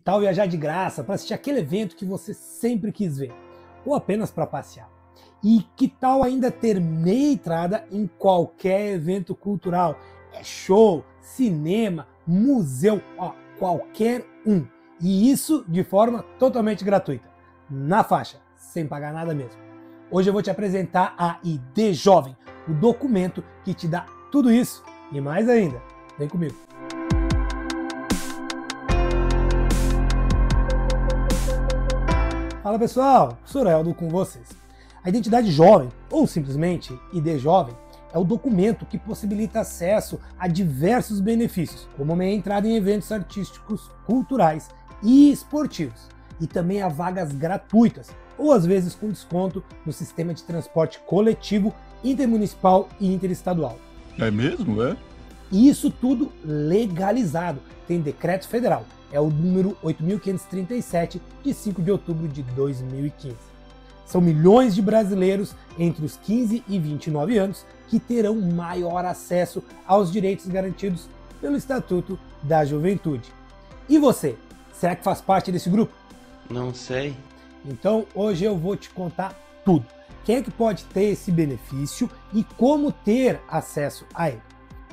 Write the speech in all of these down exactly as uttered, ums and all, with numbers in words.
tal viajar de graça para assistir aquele evento que você sempre quis ver? Ou apenas para passear? E que tal ainda ter meia entrada em qualquer evento cultural? É show, cinema, museu, ó, qualquer um. E isso de forma totalmente gratuita, na faixa, sem pagar nada mesmo. Hoje eu vou te apresentar a I D Jovem, o documento que te dá tudo isso e mais ainda. Vem comigo. Fala pessoal, professor Heldo com vocês. A identidade jovem, ou simplesmente I D Jovem, é o documento que possibilita acesso a diversos benefícios, como meia entrada em eventos artísticos, culturais e esportivos, e também a vagas gratuitas, ou às vezes com desconto no sistema de transporte coletivo, intermunicipal e interestadual. É mesmo, é? E isso tudo legalizado, tem decreto federal, é o número oito mil quinhentos e trinta e sete, de cinco de outubro de dois mil e quinze. São milhões de brasileiros entre os quinze e vinte e nove anos que terão maior acesso aos direitos garantidos pelo Estatuto da Juventude. E você, será que faz parte desse grupo? Não sei. Então hoje eu vou te contar tudo. Quem é que pode ter esse benefício e como ter acesso a ele.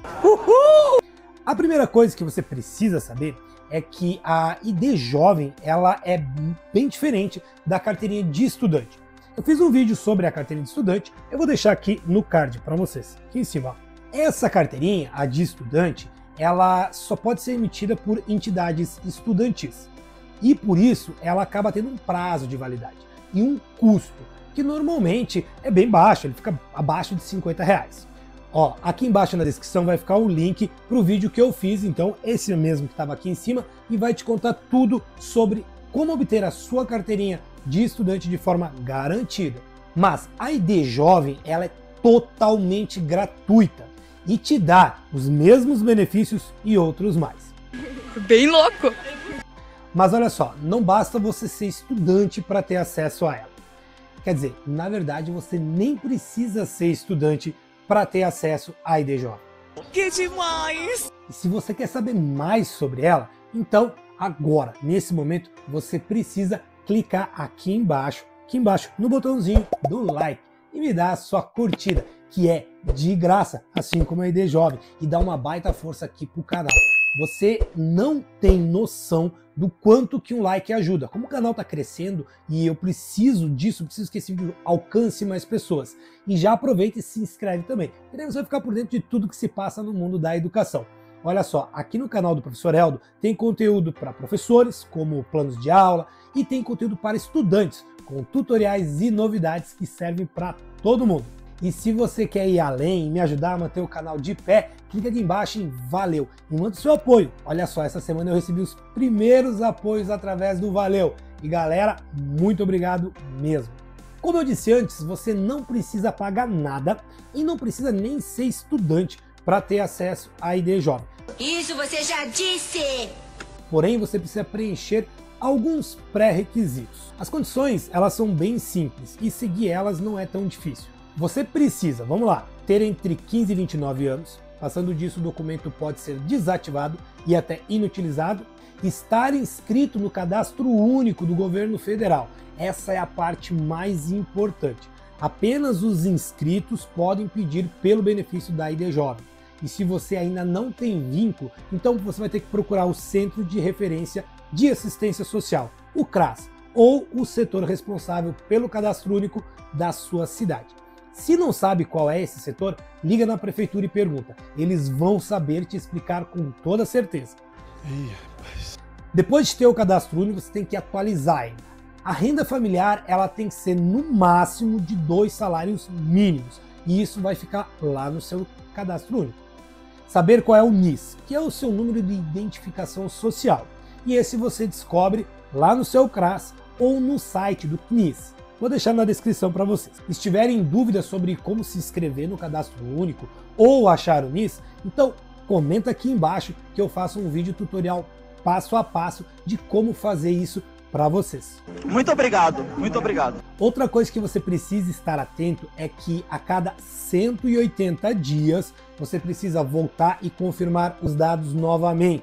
Uhul! A primeira coisa que você precisa saber é que a I D Jovem ela é bem diferente da carteirinha de estudante. Eu fiz um vídeo sobre a carteirinha de estudante, eu vou deixar aqui no card para vocês, aqui em cima. Essa carteirinha, a de estudante, ela só pode ser emitida por entidades estudantis. E por isso ela acaba tendo um prazo de validade e um custo, que normalmente é bem baixo, ele fica abaixo de cinquenta reais. Ó, aqui embaixo na descrição vai ficar o link para o vídeo que eu fiz, então esse mesmo que estava aqui em cima, e vai te contar tudo sobre como obter a sua carteirinha de estudante de forma garantida. Mas a I D Jovem ela é totalmente gratuita e te dá os mesmos benefícios e outros mais. Bem louco! Mas olha só, não basta você ser estudante para ter acesso a ela. Quer dizer, na verdade você nem precisa ser estudante para ter acesso à I D Jovem. Que demais! E se você quer saber mais sobre ela, então agora, nesse momento, você precisa clicar aqui embaixo, aqui embaixo no botãozinho do like e me dar a sua curtida, que é de graça, assim como a I D Jovem, e dá uma baita força aqui pro canal. Você não tem noção do quanto que um like ajuda. Como o canal está crescendo e eu preciso disso, preciso que esse vídeo alcance mais pessoas. E já aproveita e se inscreve também. E daí você vai ficar por dentro de tudo que se passa no mundo da educação. Olha só, aqui no canal do professor Heldo tem conteúdo para professores, como planos de aula, e tem conteúdo para estudantes, com tutoriais e novidades que servem para todo mundo. E se você quer ir além e me ajudar a manter o canal de pé, clica aqui embaixo em Valeu e manda o seu apoio. Olha só, essa semana eu recebi os primeiros apoios através do Valeu. E galera, muito obrigado mesmo. Como eu disse antes, você não precisa pagar nada e não precisa nem ser estudante para ter acesso à I D Jovem. Isso você já disse! Porém, você precisa preencher alguns pré-requisitos. As condições, elas são bem simples e seguir elas não é tão difícil. Você precisa, vamos lá, ter entre quinze e vinte e nove anos, passando disso o documento pode ser desativado e até inutilizado, estar inscrito no Cadastro Único do Governo Federal, essa é a parte mais importante. Apenas os inscritos podem pedir pelo benefício da I D Jovem. E se você ainda não tem vínculo, então você vai ter que procurar o Centro de Referência de Assistência Social, o CRAS, ou o setor responsável pelo Cadastro Único da sua cidade. Se não sabe qual é esse setor, liga na prefeitura e pergunta. Eles vão saber te explicar com toda certeza. Ih, rapaz. Depois de ter o cadastro único, você tem que atualizar ainda. A renda familiar ela tem que ser no máximo de dois salários mínimos. E isso vai ficar lá no seu cadastro único. Saber qual é o N I S, que é o seu número de identificação social. E esse você descobre lá no seu CRAS ou no site do C N I S. Vou deixar na descrição para vocês. Se tiverem dúvidas sobre como se inscrever no cadastro único ou achar o N I S, então comenta aqui embaixo que eu faço um vídeo tutorial passo a passo de como fazer isso para vocês. Muito obrigado, muito obrigado. Outra coisa que você precisa estar atento é que a cada cento e oitenta dias você precisa voltar e confirmar os dados novamente.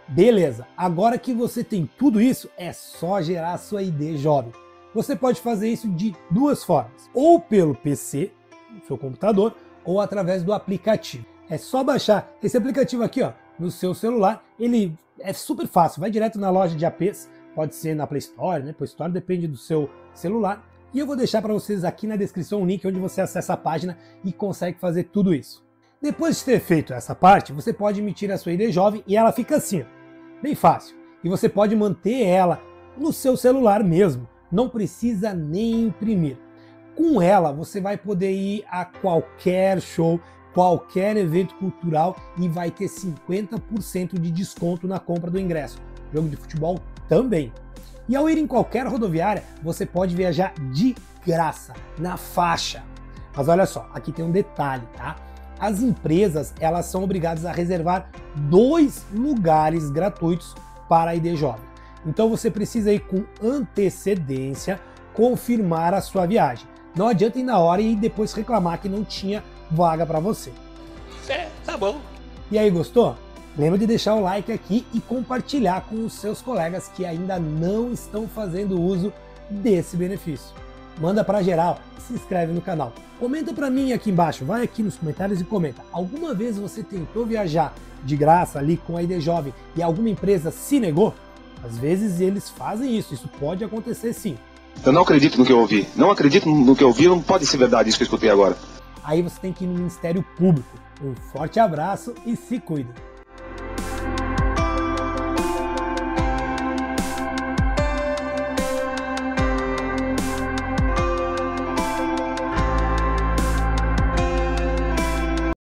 Beleza, agora que você tem tudo isso, é só gerar a sua I D Jovem. Você pode fazer isso de duas formas, ou pelo P C, no seu computador, ou através do aplicativo. É só baixar esse aplicativo aqui, ó, no seu celular. Ele é super fácil, vai direto na loja de A Ps, pode ser na Play Store, né? Play Store depende do seu celular. E eu vou deixar para vocês aqui na descrição um link onde você acessa a página e consegue fazer tudo isso. Depois de ter feito essa parte, você pode emitir a sua I D Jovem e ela fica assim, bem fácil. E você pode manter ela no seu celular mesmo, não precisa nem imprimir. Com ela você vai poder ir a qualquer show, qualquer evento cultural e vai ter cinquenta por cento de desconto na compra do ingresso. Jogo de futebol também. E ao ir em qualquer rodoviária, você pode viajar de graça, na faixa. Mas olha só, aqui tem um detalhe, tá? As empresas, elas são obrigadas a reservar dois lugares gratuitos para a I D Jovem. Então você precisa ir com antecedência, confirmar a sua viagem. Não adianta ir na hora e depois reclamar que não tinha vaga para você. É, tá bom. E aí, gostou? Lembra de deixar o like aqui e compartilhar com os seus colegas que ainda não estão fazendo uso desse benefício. Manda para geral e se inscreve no canal. Comenta para mim aqui embaixo, vai aqui nos comentários e comenta. Alguma vez você tentou viajar de graça ali com a I D Jovem e alguma empresa se negou? Às vezes eles fazem isso, isso pode acontecer sim. Eu não acredito no que eu ouvi. Não acredito no que eu ouvi, não pode ser verdade isso que eu escutei agora. Aí você tem que ir no Ministério Público. Um forte abraço e se cuida!